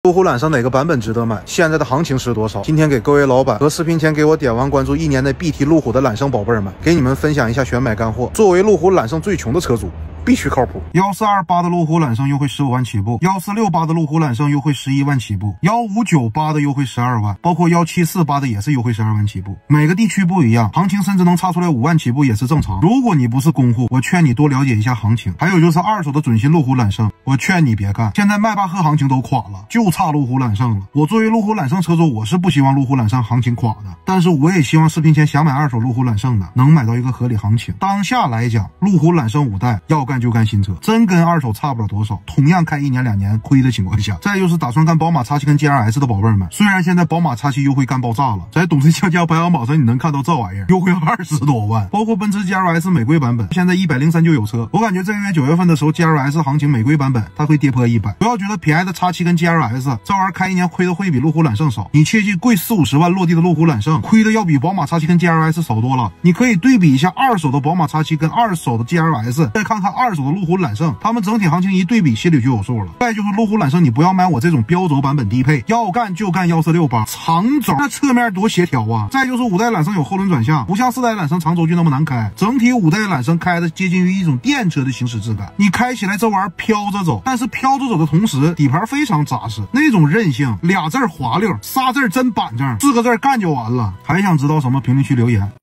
路虎揽胜哪个版本值得买？现在的行情是多少？今天给各位老板和视频前给我点完关注1年内必提路虎的揽胜宝贝们，给你们分享一下选买干货。作为路虎揽胜最穷的车主，必须靠谱。1428的路虎揽胜优惠15万起步，1468的路虎揽胜优惠11万起步，1598的优惠12万，包括1748的也是优惠12万起步。每个地区不一样，行情甚至能差出来5万起步也是正常。如果你不是公户，我劝你多了解一下行情。还有就是二手的准新路虎揽胜，我劝你别干。现在迈巴赫行情都垮了，就差路虎揽胜了。我作为路虎揽胜车主，我是不希望路虎揽胜行情垮的，但是我也希望视频前想买二手路虎揽胜的能买到一个合理行情。当下来讲，路虎揽胜5代要干就干新车，真跟二手差不了多少。同样开1年2年亏的情况下，再就是打算干宝马 X7 跟 GLS 的宝贝们，虽然现在宝马 X7 优惠干爆炸了，在懂车降价排行榜上你能看到这玩意儿优惠20多万，包括奔驰 GLS 玫瑰版本，现在103就有车。我感觉这个月9月份的时候 GLS 行情玫瑰版本它会跌破100。不要觉得便宜的 X7 跟 GLS 这玩意儿开1年亏的会比路虎揽胜少，你切记贵40-50万落地的路虎揽胜亏的要比宝马 X7 跟 GLS 少多了。你可以对比一下二手的宝马 X7 跟二手的 GLS， 再看看二手的路虎揽胜，他们整体行情一对比心里就有数了。再就是路虎揽胜，你不要买我这种标轴版本低配，要干就干1468长轴，那侧面多协调啊。再就是5代揽胜有后轮转向，不像4代揽胜长轴距那么难开，整体5代揽胜开的接近于一种电车的行驶质感，你开起来这玩意儿飘着走，但是飘着走的同时底盘非常扎实，那种韧性，俩字滑溜，仨字真板正，4个字干就完了。还想知道什么？评论区留言。